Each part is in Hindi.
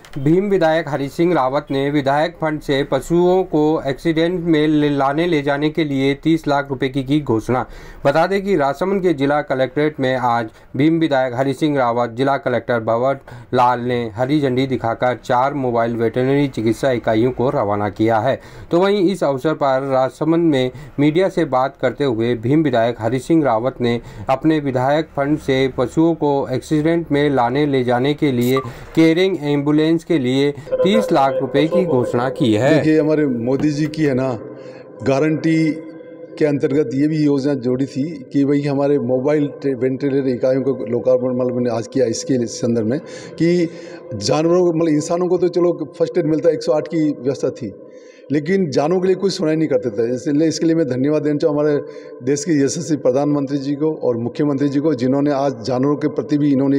भीम विधायक हरि सिंह रावत ने विधायक फंड से पशुओं को एक्सीडेंट में ले जाने के लिए 30 लाख रुपए की घोषणा। बता दें कि राजसमंद के जिला कलेक्ट्रेट में आज भीम विधायक हरि सिंह रावत, जिला कलेक्टर भंवर लाल ने हरी झंडी दिखाकर 4 मोबाइल वेटरनरी चिकित्सा इकाइयों को रवाना किया है। तो वहीं इस अवसर पर राजसमंद में मीडिया से बात करते हुए भीम विधायक हरि सिंह रावत ने अपने विधायक फंड से पशुओं को एक्सीडेंट में ले जाने के लिए केयरिंग एम्बुलेंस के लिए 30 लाख रुपए की घोषणा की है। देखिए, हमारे मोदी जी की है ना गारंटी के अंतर्गत ये भी योजना जोड़ी थी कि भाई हमारे मोबाइल वेंटिलेटर इकाइयों को लोकार्पण मैंने आज किया इसके संदर्भ में कि जानवरों को इंसानों को तो चलो फर्स्ट एड मिलता है, 108 की व्यवस्था थी, लेकिन जानवरों के लिए कोई सुनाई नहीं करते थे। इसलिए इसके लिए मैं धन्यवाद देना चाहूँ हमारे देश के यशस्वी प्रधानमंत्री जी को और मुख्यमंत्री जी को, जिन्होंने आज जानवरों के प्रति भी इन्होंने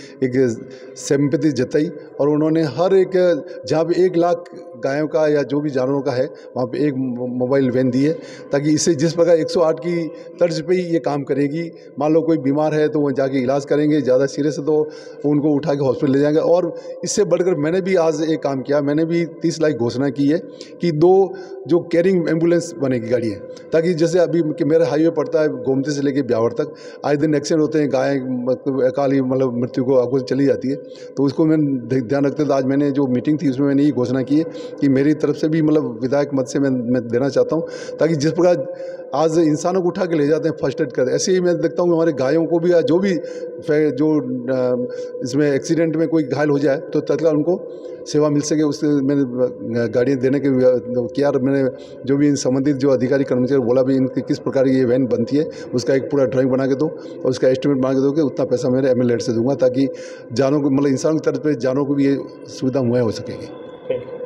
एक सिंपैथी जताई और उन्होंने हर एक जहाँ पे 1 लाख गायों का या जो भी जानवरों का है वहाँ पे एक मोबाइल वैन दी है, ताकि इससे जिस प्रकार 108 की तर्ज पे ही ये काम करेगी। मान लो कोई बीमार है तो वो जाके इलाज करेंगे, ज़्यादा सीरियस है तो उनको उठा के हॉस्पिटल ले जाएंगे। और इससे बढ़कर मैंने भी आज एक काम किया, मैंने भी 30 लाख घोषणा की है कि 2 जो कैरिंग एम्बुलेंस बनेगी गाड़ी है, ताकि जैसे अभी कि मेरा हाईवे पड़ता है गोमती से लेके ब्यावर तक, आज दिन एक्सीडेंट होते हैं, गाय अकाली मृत्यु को आगो चली जाती है, तो उसको मैं ध्यान रखते हुए आज मैंने जो मीटिंग थी उसमें मैंने ये घोषणा की है कि मेरी तरफ से भी विधायक मत से मैं देना चाहता हूँ, ताकि जिस प्रकार आज इंसानों को उठा के ले जाते हैं फर्स्ट एड करते, ऐसे ही मैं देखता हूँ हमारे गायों को भी जो भी जो इसमें एक्सीडेंट में कोई घायल हो जाए तो तत्काल उनको सेवा मिल सके, उससे मैंने गाड़ियाँ देने के किया। और मैंने जो भी इन संबंधित जो अधिकारी कर्मचारी बोला भी इनकी किस प्रकार ये वैन बनती है उसका एक पूरा ड्राइंग बना के दो और उसका एस्टिमेट बना के दो कि उतना पैसा मेरे MLA से दूंगा, ताकि जानों को इंसानों की तरफ पे जानों को भी ये सुविधा मुहैया हो सकेगी।